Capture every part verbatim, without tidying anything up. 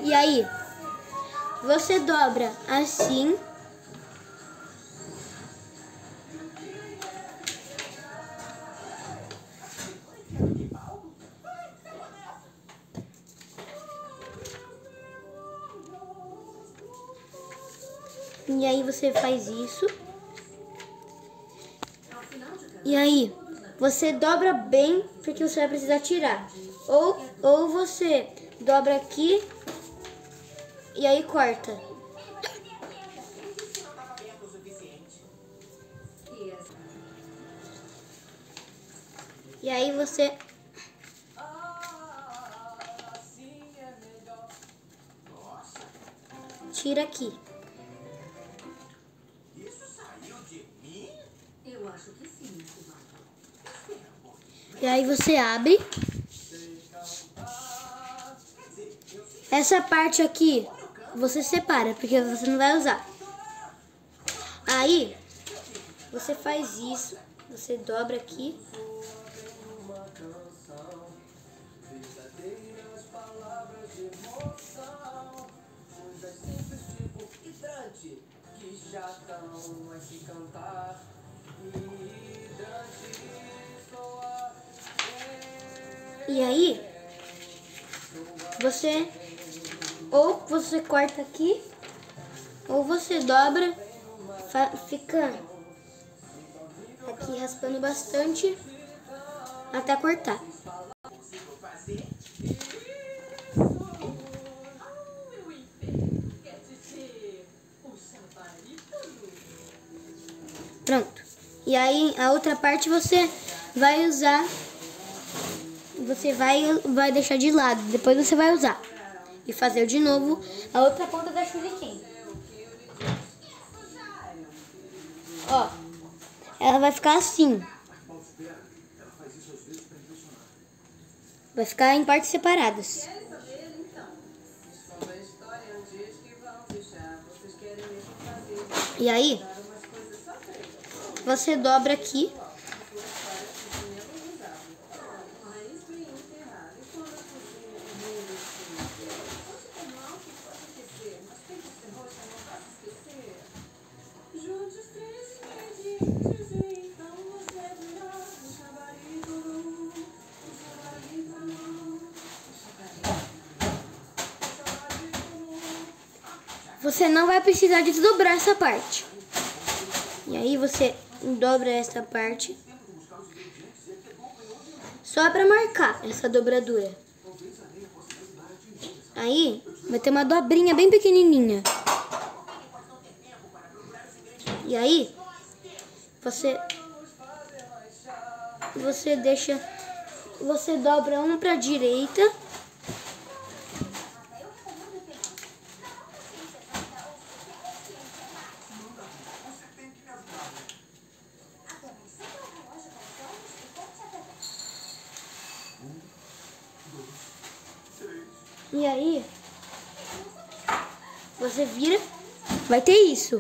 E aí, você dobra assim. E aí você faz isso. E aí, você dobra bem, porque você vai precisar tirar. Ou, ou você dobra aqui e aí corta. E aí você tira aqui. E aí você abre. Essa parte aqui você separa, porque você não vai usar. Aí você faz isso, você dobra aqui. E aí, você ou você corta aqui, ou você dobra, fica aqui raspando bastante até cortar. Pronto. E aí a outra parte você vai usar, você vai, vai deixar de lado, depois você vai usar. E fazer de novo a outra ponta da shuriken. Ó, ela vai ficar assim. Vai ficar em partes separadas. E aí, você dobra aqui. Você não vai precisar de dobrar essa parte. E aí você dobra essa parte. Só para marcar essa dobradura. Aí vai ter uma dobrinha bem pequenininha. E aí você você deixa, você dobra um para a direita. E aí, você vira, vai ter isso.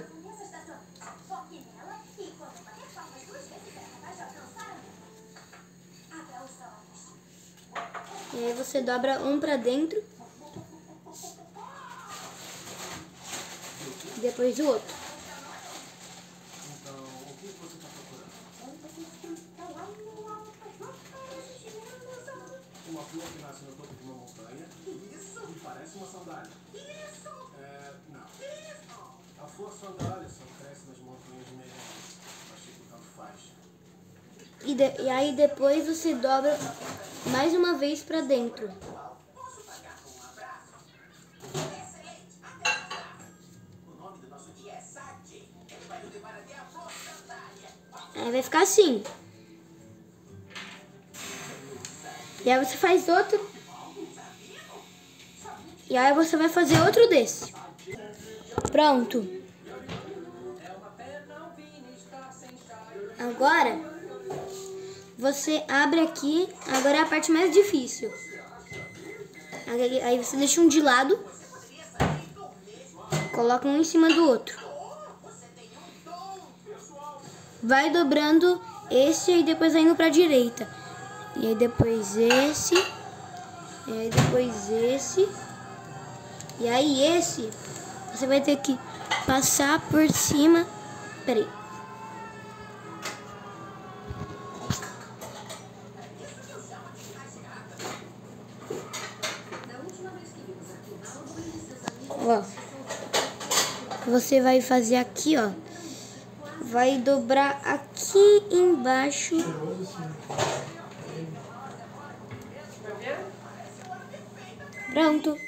E aí você dobra um pra dentro, depois o outro. Uma flor que nasce no topo de uma montanha. Isso! E parece uma sandália. Isso! É, não. Isso! A flor sandália só cresce nas montanhas de Medellín. Achei que tanto faz. E, de, e aí depois você dobra mais uma vez pra dentro. Posso pagar com um abraço? Excelente! Até já! O nome do nosso dia é Sati. Ele vai nos levar até a flor sandália. Aí vai ficar assim. E aí você faz outro. E aí você vai fazer outro desse. Pronto. Agora, você abre aqui. Agora é a parte mais difícil. Aí você deixa um de lado. Coloca um em cima do outro. Vai dobrando esse e depois vai indo pra direita. E aí depois esse. E aí depois esse. E aí esse, você vai ter que passar por cima. Pera aí. Ó, você vai fazer aqui, ó. Vai dobrar aqui embaixo. Pronto.